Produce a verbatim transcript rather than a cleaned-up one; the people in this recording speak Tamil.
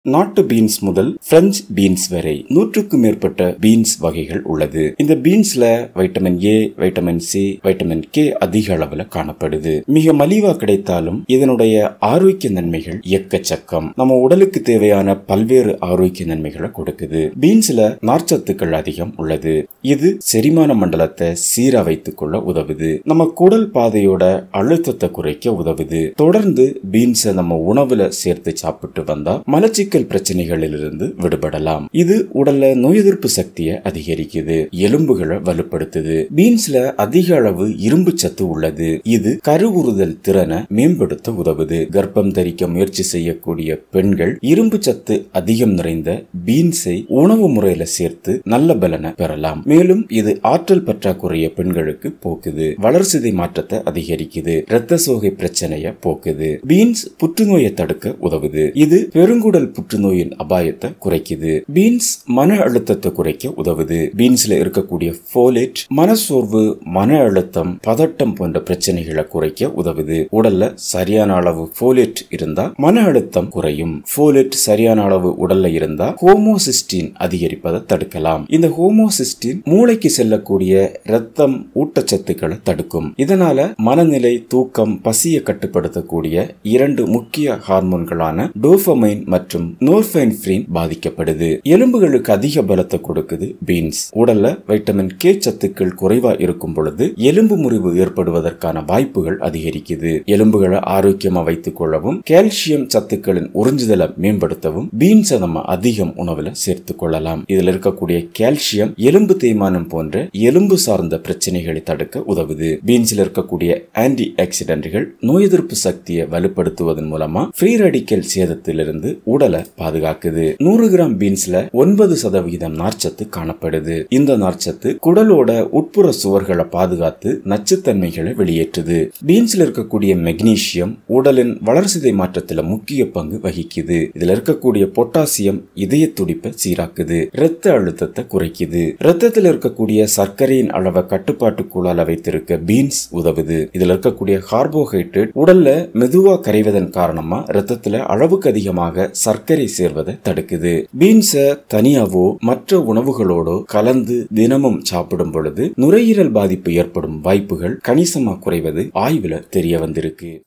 நாட்டு பீன்ஸ் முதல் பிரெஞ்சு பீன்ஸ் வரை நூற்றுக்கும் மேற்பட்ட பீன்ஸ் வகைகள் உள்ளது. இந்த பீன்ஸ்ல vitamin A, vitamin C, vitamin K அதிக அளவுல காணப்படுது. மிக மலிவா கிடைத்தாலும் இதனுடைய ஆரோக்கிய நன்மைகள் எக்கச்சக்கம். நம்ம உடலுக்கு தேவையான பல்வேறு ஆரோக்கிய நன்மைகளை கொடுக்குது. பீன்ஸ்ல நார்ச்சத்துக்கள் அதிகம் உள்ளது. இது செரிமான மண்டலத்தை சீரா வைத்துக் கொள்ள உதவுது. நம்ம குடல் பாதையோட அழுத்தத்தை குறைக்க உதவுது. தொடர்ந்து பீன்ஸை நம்ம உணவுல சேர்த்து சாப்பிட்டு வந்தா மலச்சி பிரச்சனைகளிலிருந்து விடுபடலாம். இது உடல்ல நோய் எதிர்ப்பு சக்தியை அதிகரிக்குது, எலும்புகளை வலுப்படுத்துது. பீன்ஸ்ல அதிக அளவு இரும்பு சத்து உள்ளது. இது கருவுறுதல் திறனை மேம்படுத்த உதவுது. கர்ப்பம் தரிக்க முயற்சி செய்யக்கூடிய பெண்கள் இரும்பு சத்து அதிகம் நிறைந்த பீன்ஸை உணவு முறையில சேர்த்து நல்ல பலனை பெறலாம். மேலும் இது ஆற்றல் பற்றாக்குறைய பெண்களுக்கு போக்குது. வளர்சிதை மாற்றத்தை அதிகரிக்குது. இரத்த சோகை பிரச்சனையை போக்குது. பீன்ஸ் புற்றுநோயை தடுக்க உதவுது. இது பெருங்குடல் புற்றுநோயின் அபாயத்தை குறைக்குது. பீன்ஸ் மன அழுத்தத்தை குறைக்க உதவுது. பீன்ஸ்ல இருக்கக்கூடிய ஃபோலேட் மனசோர்வு, மன அழுத்தம், பதட்டம் போன்ற பிரச்சனைகளை குறைக்க உதவுது. உடல்ல சரியான அளவு ஃபோலேட் இருந்தா மன அழுத்தம் குறையும். ஃபோலேட் சரியான அளவு உடல்ல இருந்தா ஹோமோசிஸ்டின் அதிகரிப்பதை தடுக்கலாம். இந்த ஹோமோசிஸ்டின் மூளைக்கு செல்லக்கூடிய ரத்தம், ஊட்டச்சத்துக்களை தடுக்கும். இதனால மனநிலை, தூக்கம், பசியை கட்டுப்படுத்தக்கூடிய இரண்டு முக்கிய ஹார்மோன்களான டோபமைன் மற்றும் நோர்பைன்ஃப்ரின் பாதிக்கப்படுது. எலும்புகளுக்கு அதிக பலத்தை கொடுக்குது பீன்ஸ். உடல்ல வைட்டமின் கே சத்துக்கள் குறைவா இருக்கும் பொழுது எலும்பு முறிவு ஏற்படுவதற்கான வாய்ப்புகள் அதிகரிக்குது. எலும்புகளை ஆரோக்கியமா வைத்துக் கொள்ளவும் கால்சியம் சத்துக்களின் உறிஞ்சுதலை மேம்படுத்தவும் பீன்ஸை நம்ம அதிகம் உணவுல சேர்த்துக் கொள்ளலாம். இதுல இருக்கக்கூடிய கால்சியம் எலும்பு தேய்மானம் போன்ற எலும்பு சார்ந்த பிரச்சனைகளை தடுக்க உதவுது. பீன்ஸ்ல இருக்கக்கூடிய ஆன்டி ஆக்சிடென்ட்கள் நோய் எதிர்ப்பு சக்தியை வலுப்படுத்துவதன் மூலமா ஃப்ரீ ரேடிக்கல் சேதத்திலிருந்து உடலை பாதுகாக்குது. நூறு கிராம் பீன்ஸ்ல ஒன்பது சதவீதம் நார்ச்சத்து காணப்படுது. இந்த நார்ச்சத்து குடலோட உட்புற சுவர்களை பாதுகாத்து நச்சுத்தன்மைகளை வெளியேற்றுது. பீன்ஸ்ல இருக்கக்கூடிய மெக்னீசியம் உடலின் வளர்சிதை மாற்றத்துல முக்கிய பங்கு வகிக்குது. இதுல இருக்கக்கூடிய பொட்டாசியம் இதய துடிப்பை சீராக்குது. இரத்த அழுத்தத்தை குறைக்குது. ரத்தத்தில் இருக்கக்கூடிய சர்க்கரையின் அளவை கட்டுப்பாட்டுக்குள்ளால வைத்திருக்க பீன்ஸ் உதவுது. இதுல இருக்கக்கூடிய கார்போஹைட்ரேட் உடல்ல மெதுவா கரைவதன் காரணமா ரத்தத்துல அளவுக்கு அதிகமாக சர்க்கரை சேர்வதை தடுக்குது. பீன்ஸை தனியாவோ மற்ற உணவுகளோடோ கலந்து தினமும் சாப்பிடும் பொழுது நுரையீரல் பாதிப்பு ஏற்படும் வாய்ப்புகள் கணிசமா குறைவது ஆய்வுல தெரிய வந்திருக்கு.